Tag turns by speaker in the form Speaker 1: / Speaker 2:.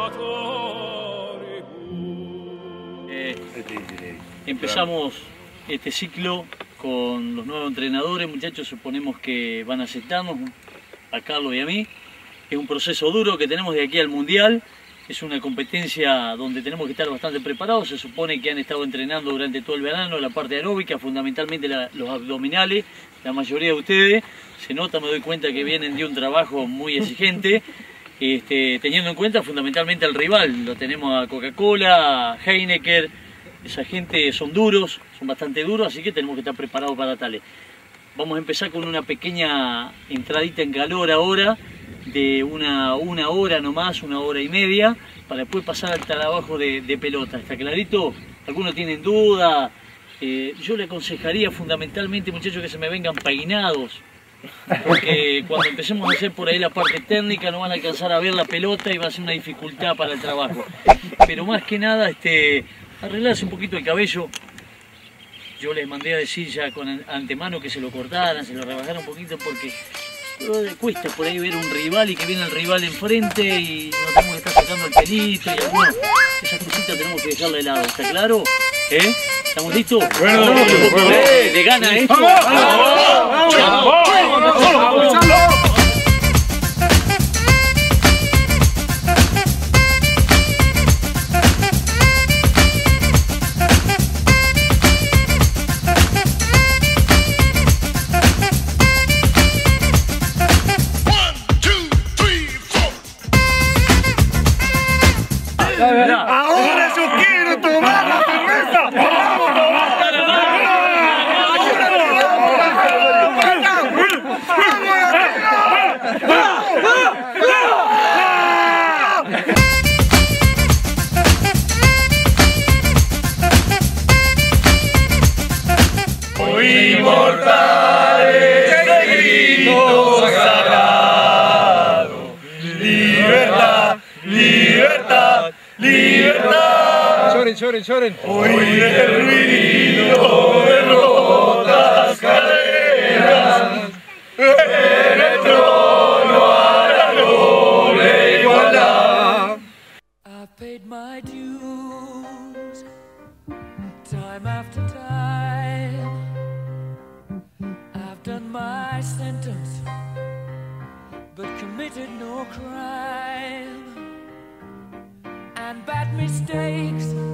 Speaker 1: Empezamos este ciclo con los nuevos entrenadores, muchachos, suponemos que van a aceptarnos, a Carlos y a mí. Es un proceso duro que tenemos de aquí al Mundial, es una competencia donde tenemos que estar bastante preparados. Se supone que han estado entrenando durante todo el verano la parte aeróbica, fundamentalmente los abdominales, la mayoría de ustedes. Se nota, me doy cuenta que vienen de un trabajo muy exigente, teniendo en cuenta fundamentalmente al rival. Lo tenemos a Coca-Cola, a Heineken. Esa gente son duros, son bastante duros, así que tenemos que estar preparados para tales. Vamos a empezar con una pequeña entradita en calor ahora, de una hora nomás, 1 hora y media, para después pasar al trabajo de pelota. ¿Está clarito? ¿Algunos tienen duda? Yo le aconsejaría fundamentalmente, muchachos, que se me vengan peinados, porque cuando empecemos a hacer por ahí la parte técnica no van a alcanzar a ver la pelota y va a ser una dificultad para el trabajo. Pero más que nada, arreglarse un poquito el cabello. Yo les mandé a decir ya con antemano que se lo cortaran, se lo rebajaran un poquito, porque cuesta por ahí ver un rival y que viene el rival enfrente y no tenemos que estar sacando el pelito y algunas esas cositas tenemos que dejarle de lado. ¿Está claro? ¿Estamos listos?
Speaker 2: Bueno,
Speaker 1: ¿le gana esto?
Speaker 2: ¡Ahora yo quiero tomar la cerveza! Inmortales, grito sagrado, libertad, libertad, libertad.
Speaker 3: Lloren, lloren.
Speaker 2: Hoy el ruido de rotas cadenas, en el trono a la noble igualdad.
Speaker 4: I've paid my dues, time after time. I've done my sentence, but committed no crime. And bad mistakes